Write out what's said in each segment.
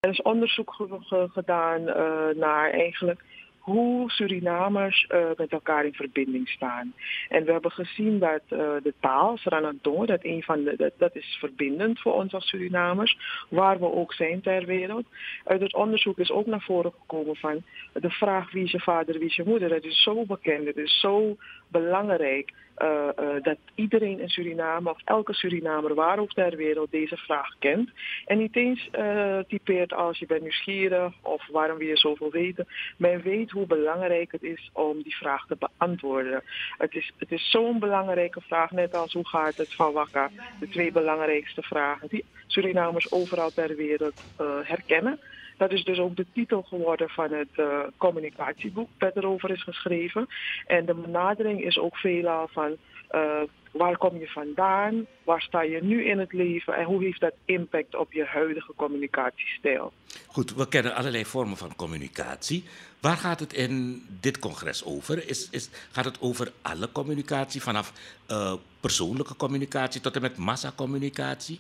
Er is onderzoek gedaan naar eigenlijk hoe Surinamers met elkaar in verbinding staan. En we hebben gezien dat de taal, Sranadon, dat is verbindend voor ons als Surinamers, waar we ook zijn ter wereld. Uit het onderzoek is ook naar voren gekomen van de vraag wie is je vader, wie is je moeder. Dat is zo bekend, het is zo belangrijk dat iedereen in Suriname of elke Surinamer waar ook ter wereld deze vraag kent. En niet eens typeert als je bent nieuwsgierig of waarom wil je zoveel weten. Men weet hoe belangrijk het is om die vraag te beantwoorden. Het is zo'n belangrijke vraag, net als hoe gaat het van Wakka. De twee belangrijkste vragen die Surinamers overal ter wereld herkennen. Dat is dus ook de titel geworden van het communicatieboek dat erover is geschreven. En de benadering is ook veelal van waar kom je vandaan, waar sta je nu in het leven en hoe heeft dat impact op je huidige communicatiestijl. Goed, we kennen allerlei vormen van communicatie. Waar gaat het in dit congres over? Gaat het over alle communicatie, vanaf persoonlijke communicatie tot en met massacommunicatie?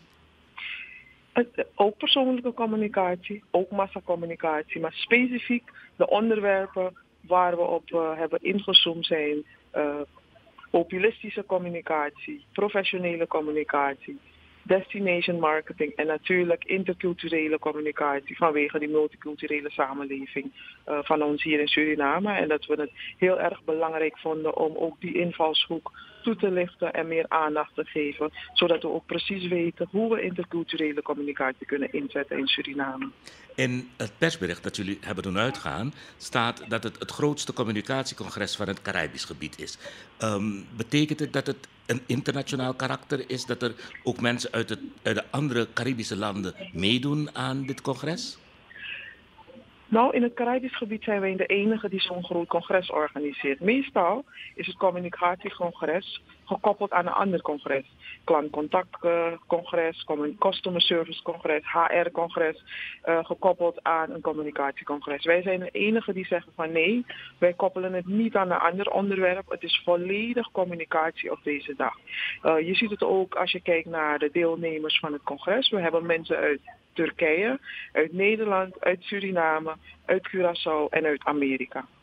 Ook persoonlijke communicatie, ook massacommunicatie, maar specifiek de onderwerpen waar we op hebben ingezoomd zijn populistische communicatie, professionele communicatie, destination marketing en natuurlijk interculturele communicatie vanwege die multiculturele samenleving van ons hier in Suriname. En dat we het heel erg belangrijk vonden om ook die invalshoek toe te lichten en meer aandacht te geven, zodat we ook precies weten hoe we interculturele communicatie kunnen inzetten in Suriname. In het persbericht dat jullie hebben doen uitgaan, staat dat het grootste communicatiecongres van het Caribisch gebied is. Betekent het dat het een internationaal karakter is, dat er ook mensen uit de andere Caribische landen meedoen aan dit congres? Nou, in het Caribisch gebied zijn wij de enige die zo'n groot congres organiseert. Meestal is het communicatiecongres gekoppeld aan een ander congres. Klantcontactcongres, customer service congres, HR-congres, gekoppeld aan een communicatiecongres. Wij zijn de enige die zeggen van nee, wij koppelen het niet aan een ander onderwerp. Het is volledig communicatie op deze dag. Je ziet het ook als je kijkt naar de deelnemers van het congres. We hebben mensen uit Turkije, uit Nederland, uit Suriname, uit Curaçao en uit Amerika.